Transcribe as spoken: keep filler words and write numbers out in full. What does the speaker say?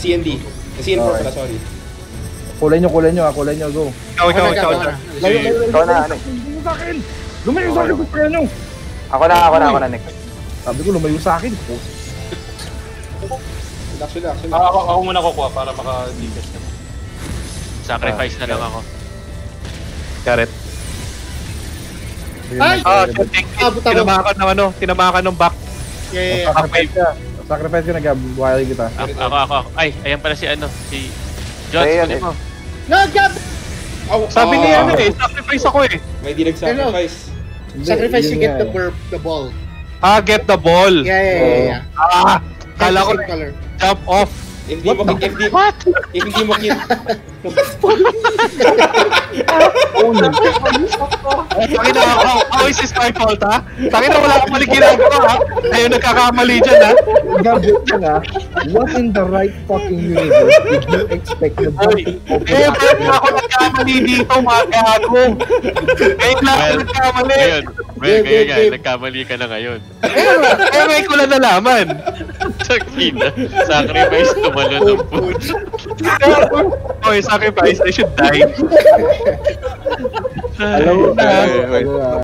C N D. C N four pala, sorry. Kulay nyo, kulay nyo, kulay nyo, go. Ikaw, ikaw, ikaw. Layo, layo, layo. Ikaw na, ano? Lumayo sa akin! Lumayo sa akin, kulay nyo! Ako na, ako na, ako na, Nick. Sabi ko, lumayo sa akin. Relax, relax, relax. Ako, ako muna kukuha para maka-defense na. Sacrifice na lang ako. Garrett. Ay! Ah, shooting. Abot ako. Tinamakan ng ano, tinamakan ng back. Yeah, yeah, Sacrifice ka. Sacrifice ka, nag-buhay kita. Ako, ako, ako. Ay, ayan pala si ano, si... John, Ayun, kunin mo. No, God! Oh, Sabi oh, niya ano eh, sacrifice ako eh. May di nag-sacrifice. Hindi, Sacrifice yun you get nga the, eh. bur- the ball. Ah, get the ball. Yeah, yeah, yeah. yeah. Ah, kala ko Same color. jump off. If di mo, if di, if hindi mo kin... Sakin na ako, ako is my fault ha? Sakin na wala akong mali ginagawa ha? Ayaw nagkakamali dyan ha? Gabit ka na, what in the right fucking universe did you expect na Oy, eh, ba't na ako nagkamali dito mga gago? Ngayon lang ako Well, nagkamali. Ngayon, well, Game, ngayon game, nga, game. nagkamali ka na ngayon. Eh, eh, ngayon ko lang nalaman. Sakina, sacrifice tumalo ng food. Oy, sacrifice, I should die. Alam mo na, Ay, ay, ay. ano na,